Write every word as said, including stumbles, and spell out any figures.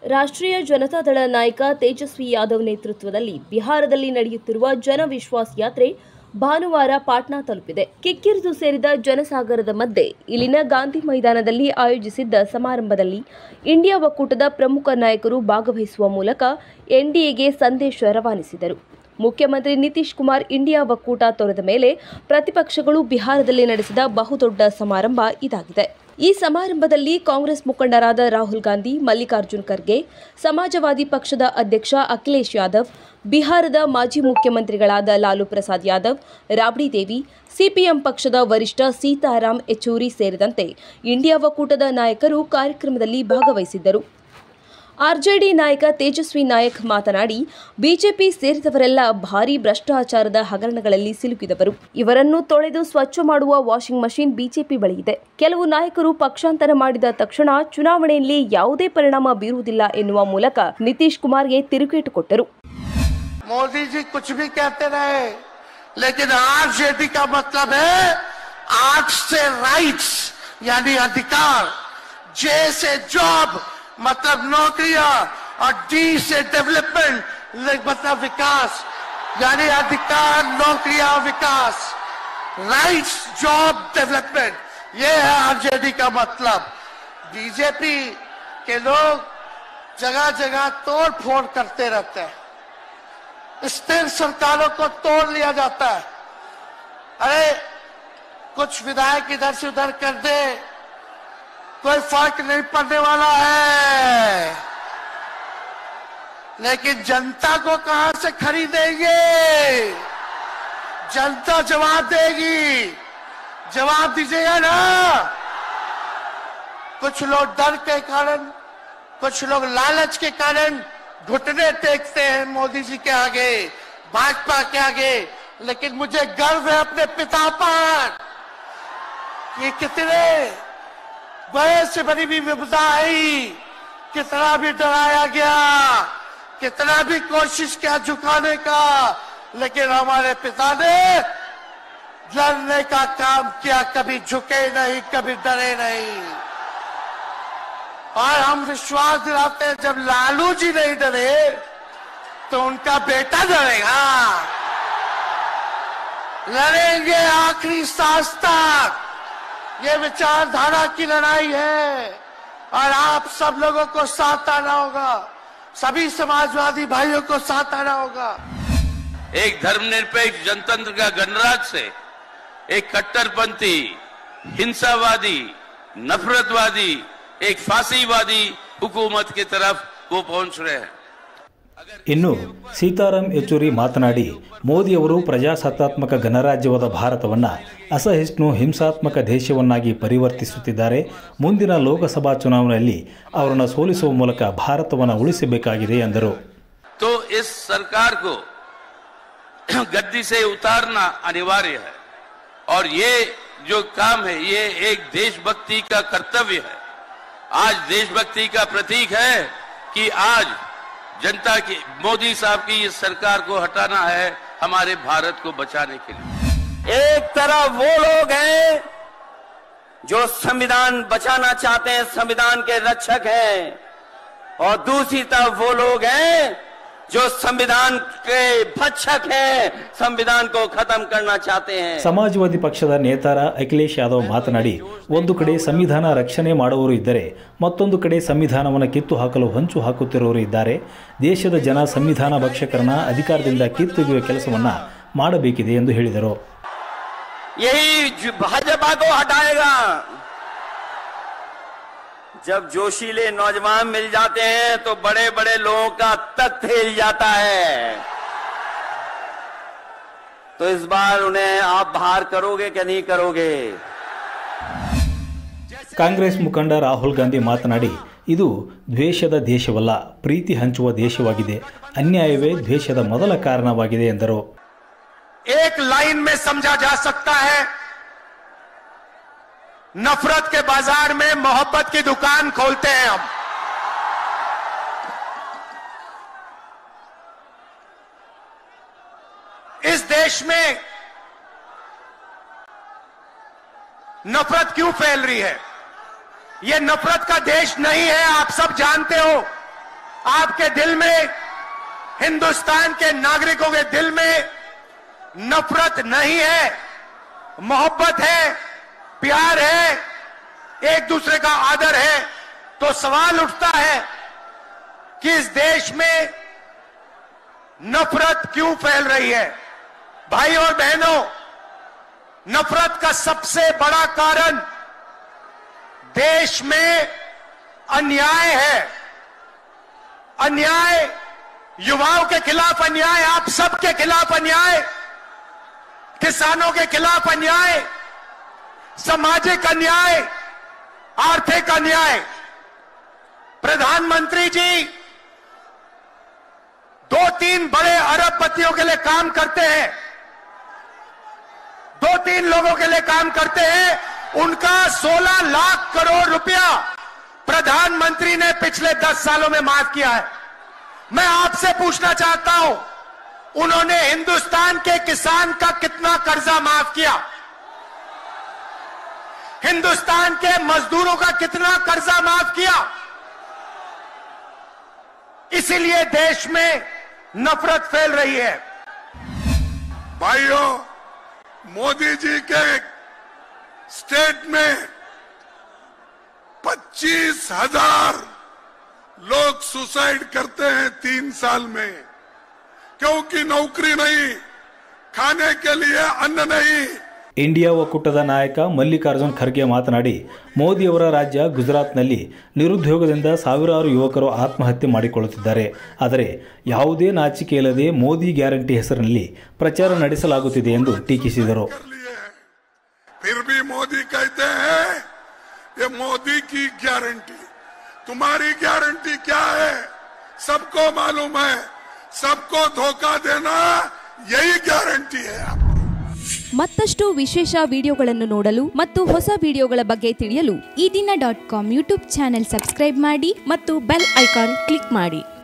ರಾಷ್ಟ್ರೀಯ ಜನತಾದಳ ನಾಯಕ ತೇಜಸ್ವಿ ಯಾದವ್ ನೇತೃತ್ವದಲ್ಲಿ ಬಿಹಾರದಲ್ಲಿ ನಡೆಯುತ್ತಿರುವ ಜನವಿಶ್ವಾಸ್ ಯಾತ್ರೆ ಭಾನುವಾರ ಪಾಟ್ನಾ ತಲುಪಿದೆ. ಕಿಕ್ಕಿರಿದು ಸೇರಿದ ಜನಸಾಗರದ ಮಧ್ಯೆ ಇಲ್ಲಿನ ಗಾಂಧಿ ಮೈದಾನದಲ್ಲಿ ಆಯೋಜಿಸಿದ್ದ ಸಮಾರಂಭದಲ್ಲಿ ಇಂಡಿಯಾ ಒಕ್ಕೂಟದ ಪ್ರಮುಖ ನಾಯಕರು ಭಾಗವಹಿಸುವ ಮೂಲಕ ಎನ್ಡಿಎಗೆ ಸಂದೇಶ ರವಾನಿಸಿದರು. ಮುಖ್ಯಮಂತ್ರಿ ನಿತೀಶ್ ಕುಮಾರ್ ಇಂಡಿಯಾ ಒಕ್ಕೂಟ ತೊರೆದ ಮೇಲೆ ಪ್ರತಿಪಕ್ಷಗಳು ಬಿಹಾರದಲ್ಲಿ ನಡೆಸಿದ ಬಹುದೊಡ್ಡ ಸಮಾರಂಭ ಇದಾಗಿದೆ. ಈ ಸಮಾರಂಭದಲ್ಲಿ ಕಾಂಗ್ರೆಸ್ ಮುಖಂಡರಾದ ರಾಹುಲ್ ಗಾಂಧಿ, ಮಲ್ಲಿಕಾರ್ಜುನ್ ಖರ್ಗೆ, ಸಮಾಜವಾದಿ ಪಕ್ಷದ ಅಧ್ಯಕ್ಷ ಅಖಿಲೇಶ್ ಯಾದವ್, ಬಿಹಾರದ ಮಾಜಿ ಮುಖ್ಯಮಂತ್ರಿಗಳಾದ ಲಾಲು ಪ್ರಸಾದ್ ಯಾದವ್, ರಾಬ್ಡಿ ದೇವಿ, ಸಿಪಿಎಂ ಪಕ್ಷದ ವರಿಷ್ಠ ಸೀತಾರಾಮ್ ಯೆಚೂರಿ ಸೇರಿದಂತೆ ಇಂಡಿಯಾ ಒಕ್ಕೂಟದ ನಾಯಕರು ಕಾರ್ಯಕ್ರಮದಲ್ಲಿ ಭಾಗವಹಿಸಿದ್ದರು. ಆರ್ಜೆಡಿ ನಾಯಕ ತೇಜಸ್ವಿ ನಾಯಕ್ ಮಾತನಾಡಿ, ಬಿಜೆಪಿ ಸೇರಿದವರೆಲ್ಲ ಭಾರೀ ಭ್ರಷ್ಟಾಚಾರದ ಹಗರಣಗಳಲ್ಲಿ ಸಿಲುಕಿದವರು. ಇವರನ್ನು ತೊಳೆದು ಸ್ವಚ್ಛ ಮಾಡುವ ವಾಷಿಂಗ್ ಮಷಿನ್ ಬಿಜೆಪಿ ಬಳಿ ಇದೆ. ಕೆಲವು ನಾಯಕರು ಪಕ್ಷಾಂತರ ಮಾಡಿದ ತಕ್ಷಣ ಚುನಾವಣೆಯಲ್ಲಿ ಯಾವುದೇ ಪರಿಣಾಮ ಬೀರುವುದಿಲ್ಲ ಎನ್ನುವ ಮೂಲಕ ನಿತೀಶ್ ಕುಮಾರ್ಗೆ ತಿರುಗೇಟು ಕೊಟ್ಟರು. मोदी जी कुछ भी कहते रहे, लेकिन आरजेडी का मतलब है आर्ट से राइट्स यानी अधिकार, जे से जॉब मतलब नौकरियां और डी से डेवलपमेंट मतलब विकास यानी अधिकार, नौकरियां, विकास, राइट्स, जॉब, डेवलपमेंट, ये है आरजेडी का मतलब. बीजेपी के लोग जगह जगह तोड़ फोड़ करते रहते हैं. स्थिर सरकारों को तोड़ लिया जाता है. अरे कुछ विधायक इधर से उधर कर दे, कोई फर्क नहीं पड़ने वाला है, लेकिन जनता को कहां से खरीदेंगे? जनता जवाब देगी. जवाब दीजिएगा ना. कुछ लोग डर के कारण, कुछ लोग लालच के कारण घुटने टेकते हैं मोदी जी के आगे, भाजपा के आगे, लेकिन मुझे गर्व है अपने पिता पर. ये कितने बड़े से बड़ी भी विपदा आई, कितना भी डराया गया, कितना भी कोशिश किया झुकाने का, लेकिन हमारे पिता ने लड़ने का काम किया, कभी झुके नहीं, कभी डरे नहीं. और हम विश्वास दिलाते हैं जब लालू जी नहीं डरे तो उनका बेटा डरेगा. लड़ेंगे आखिरी सांस तक. ये विचारधारा की लड़ाई है और आप सब लोगों को साथ आना होगा. सभी समाजवादी भाइयों को साथ आना होगा. एक धर्मनिरपेक्ष जनतंत्र का गणराज से एक कट्टरपंथी, हिंसावादी, नफरतवादी, एक फांसीवादी हुकूमत की तरफ वो पहुंच रहे हैं. ಇನ್ನು ಸೀತಾರಾಮ್ ಯೆಚೂರಿ ಮಾತನಾಡಿ, ಮೋದಿಯವರು ಪ್ರಜಾಸತ್ತಾತ್ಮಕ ಗಣರಾಜ್ಯವಾದ ಭಾರತವನ್ನು ಅಸಹಿಷ್ಣು ಹಿಂಸಾತ್ಮಕ ದೇಶವನ್ನಾಗಿ ಪರಿವರ್ತಿಸುತ್ತಿದ್ದಾರೆ. ಮುಂದಿನ ಲೋಕಸಭಾ ಚುನಾವಣೆಯಲ್ಲಿ ಅವರನ್ನು ಸೋಲಿಸುವ ಮೂಲಕ ಭಾರತವನ್ನು ಉಳಿಸಬೇಕಾಗಿದೆ ಎಂದರು. तो इस सरकार को गद्दी से उतारना अनिवार्य है और ये जो काम है ये एक देशभक्ति का कर्तव्य है. आज देशभक्ति का प्रतीक है कि आज जनता की, मोदी साहब की इस सरकार को हटाना है हमारे भारत को बचाने के लिए. एक तरफ वो लोग हैं जो संविधान बचाना चाहते हैं, संविधान के रक्षक हैं, और दूसरी तरफ वो लोग हैं जो संविधान के भक्षक हैं, संविधान को खत्म करना चाहते हैं. ಸಮಾಜವಾದಿ ಪಕ್ಷದ ನೇತಾರ ಅಖಿಲೇಶ್ ಯಾದವ್ ಮಾತನಾಡಿ, ಒಂದು ಕಡೆ ಸಂವಿಧಾನ ರಕ್ಷಣೆ ಮಾಡುವವರು ಇದ್ದರೆ ಮತ್ತೊಂದು ಕಡೆ ಸಂವಿಧಾನವನ್ನು ಕಿತ್ತು ಹಾಕಲು ಹೊಂಚು ಹಾಕುತ್ತಿರುವವರು ಇದ್ದಾರೆ. ದೇಶದ ಜನ ಸಂವಿಧಾನ ಭಕ್ಷಕರನ್ನ ಅಧಿಕಾರದಿಂದ ಕಿತ್ತೊಗೆಯುವ ಕೆಲಸವನ್ನ ಮಾಡಬೇಕಿದೆ ಎಂದು ಹೇಳಿದರು. यही भाजपा को हटाएगा. जब जोशीले नौजवान मिल जाते हैं तो बड़े बड़े लोगों का तख्त हिल जाता है. तो इस बार उन्हें आप बाहर करोगे कि नहीं करोगे? ಕಾಂಗ್ರೆಸ್ ಮುಖಂಡ ರಾಹುಲ್ ಗಾಂಧಿ ಮಾತನಾಡಿ, ಇದು ದ್ವೇಷದ ದೇಶವಲ್ಲ, ಪ್ರೀತಿ ಹಂಚುವ ದೇಶವಾಗಿದೆ. ಅನ್ಯಾಯವೇ ದ್ವೇಷದ ಮೊದಲ ಕಾರಣವಾಗಿದೆ ಎಂದರು. एक लाइन में समझा जा सकता है, नफरत के बाजार में मोहब्बत की दुकान खोलते हैं हम. इस देश में नफरत क्यों फैल रही है? ये नफरत का देश नहीं है, आप सब जानते हो. आपके दिल में, हिंदुस्तान के नागरिकों के दिल में नफरत नहीं है, मोहब्बत है, प्यार है, एक दूसरे का आदर है, तो सवाल उठता है कि इस देश में नफरत क्यों फैल रही है। भाई और बहनों, नफरत का सबसे बड़ा कारण देश में अन्याय है। अन्याय, युवाओं के खिलाफ अन्याय, आप सबके खिलाफ अन्याय, किसानों के खिलाफ अन्याय, सामाजिक अन्याय, आर्थिक अन्याय। प्रधानमंत्री जी दो तीन बड़े अरबपतियों के लिए काम करते हैं, दो तीन लोगों के लिए काम करते हैं, उनका सोलह लाख करोड़ रुपया प्रधानमंत्री ने पिछले दस सालों में माफ किया है। मैं आपसे पूछना चाहता हूं, उन्होंने हिंदुस्तान के किसान का कितना कर्जा माफ किया? हिंदुस्तान के मजदूरों का कितना कर्जा माफ किया? इसीलिए देश में नफरत फैल रही है। भाइयों, मोदी जी के स्टेट में पच्चीस हजार लोग सुसाइड करते हैं तीन साल में, क्योंकि नौकरी नहीं, खाने के लिए अन्न नहीं। ಇಂಡಿಯಾ ಒಕ್ಕೂಟದ ನಾಯಕ ಮಲ್ಲಿಕಾರ್ಜುನ್ ಖರ್ಗೆ ಮಾತನಾಡಿ, ಮೋದಿಯವರ ರಾಜ್ಯ ಗುಜರಾತ್ನಲ್ಲಿ ನಿರುದ್ಯೋಗದಿಂದ ಸಾವಿರಾರು ಯುವಕರು ಆತ್ಮಹತ್ಯೆ ಮಾಡಿಕೊಳ್ಳುತ್ತಿದ್ದಾರೆ. ಆದರೆ ಯಾವುದೇ ನಾಚಿಕೆ ಇಲ್ಲದೆ ಮೋದಿ ಗ್ಯಾರಂಟಿ ಹೆಸರಿನಲ್ಲಿ ಪ್ರಚಾರ ನಡೆಸಲಾಗುತ್ತಿದೆ ಎಂದು ಟೀಕಿಸಿದರು. फिर भी मोदी कहते हैं ये मोदी की गारंटी, तुम्हारी गारंटी क्या है? सबको मालूम है, सबको धोखा देना यही गारंटी है। ಮತ್ತಷ್ಟು ವಿಶೇಷ ವಿಡಿಯೋಗಳನ್ನು ನೋಡಲು ಮತ್ತು ಹೊಸ ವಿಡಿಯೋಗಳ ಬಗ್ಗೆ ತಿಳಿಯಲು ಈ ದಿನ dot com YouTube channel subscribe ಮಾಡಿ ಮತ್ತು ಬೆಲ್ ಐಕಾನ್ ಕ್ಲಿಕ್ ಮಾಡಿ.